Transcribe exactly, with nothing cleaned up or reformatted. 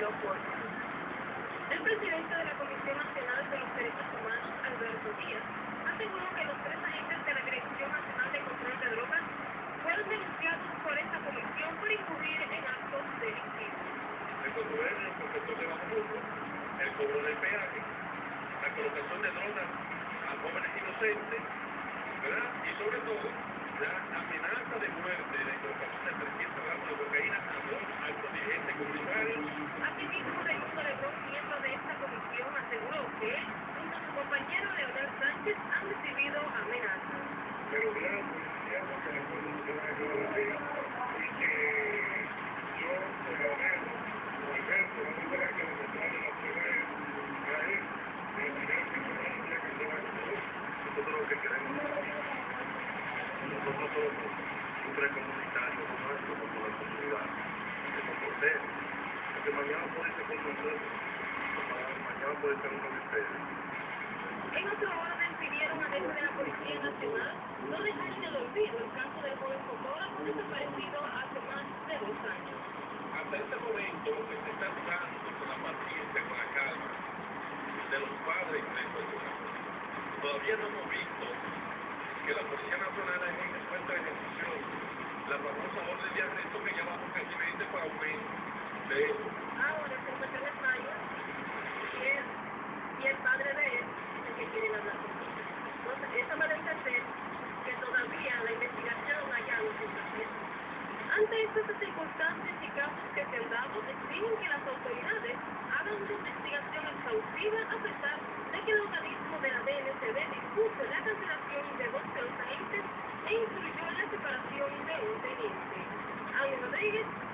aeropuerto. El presidente de la Comisión Nacional de los Derechos Humanos, Alberto Díaz, aseguró que los tres agentes de la Dirección Nacional de Control de Drogas fueron denunciados por esta comisión por incurrir en actos delictivos. El contuberno, el concepto de bajo mundo, el cobro del peaje, la colocación de drogas a jóvenes inocentes, ¿verdad? Y sobre todo, la amenaza de muerte de colocación de trescientos gramos de cocaína a dos altos dirigentes comunitarios. Asimismo, Raimundo Lebrón, miembro de esta comisión, aseguró que él, junto a su compañero Leonel Sánchez, han recibido amenazas. Pero gran policía, porque la conducción es de la ley, y que yo, por lo menos, por Alberto, vamos a esperar que demostrarle la prueba a él, a él, de la manera que no vamos a que se va a hacer. Nosotros lo que queremos es nosotros somos un precomunitario nuestro como la comunidad, que nos protege, porque mañana puede ser con nosotros, mañana puede ser uno de ustedes. En otro orden, pidieron a gente de la Policía Nacional no dejar en el olvido el caso del joven fotógrafo desaparecido hace más de dos años. Hasta este momento, lo que se está jugando con la paciencia, con la calma de los padres y profesores, todavía no hemos visto que la Policía Nacional encuentra en ejecución la famosa orden de arresto que ya bajo presidente para un mes de eso. Ahora se encuentra en España y, él, y el padre de él es el que quieren hablar con él. Entonces, eso me da a entender que todavía la investigación allá no se está haciendo. Ante estas circunstancias y casos que se han dado, exigen que las autoridades hagan una investigación exhaustiva a pesar de que el organismo de la D N C D dispuso la cancelación de dos de los agentes e incluyó la separación de un teniente. Ángel Rodríguez,